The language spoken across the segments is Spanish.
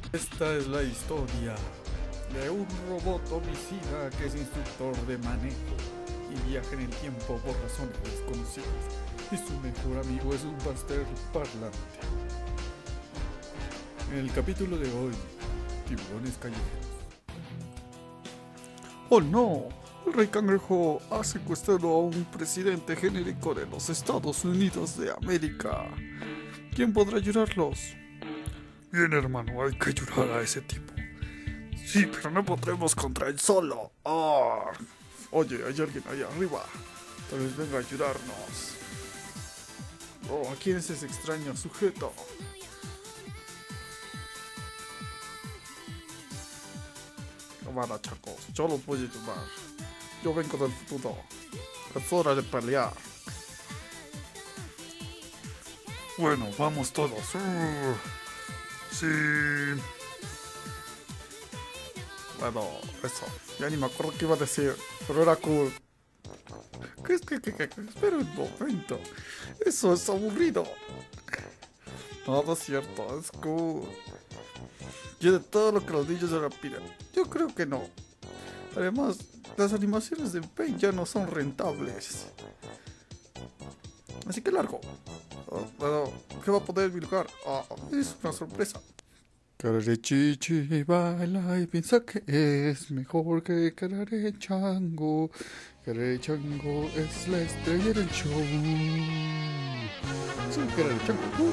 Esta es la historia de un robot homicida que es instructor de manejo y viaja en el tiempo por razones desconocidas. Y su mejor amigo es un pastel parlante. En el capítulo de hoy, tiburones callejeros. ¡Oh no! El rey cangrejo ha secuestrado a un presidente genérico de los Estados Unidos de América. ¿Quién podrá ayudarlos? Bien, hermano, hay que ayudar a ese tipo. Sí, pero no podremos contra él solo. Oh. Oye, hay alguien ahí arriba. Tal vez venga a ayudarnos. Oh, ¿quién es ese extraño sujeto? Cámara, chacos, yo los voy a ayudar. Yo vengo del futuro. Es hora de pelear. Bueno, vamos todos. Sí. Bueno, eso. Ya ni me acuerdo qué iba a decir, pero era cool. Espera un momento. Eso es aburrido. No, no es cierto, es cool. Y de todo lo que los niños ahora piden. Yo creo que no. Además, las animaciones de Paint ya no son rentables. Así que largo. Bueno, ¿qué va a poner en mi lugar? Es una sorpresa. Chichi baila y piensa que es mejor que Chango. Chango es la estrella del show. Soy Chango.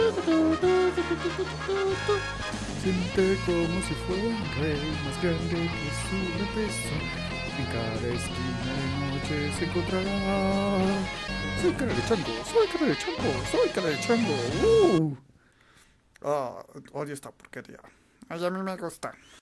Siente como si fuera un rey más grande que su peso. En cada esquina de noche se encontrará. Soy Chango, soy Chango, soy Chango. Odio esta porquería. Ay, a mí me gusta.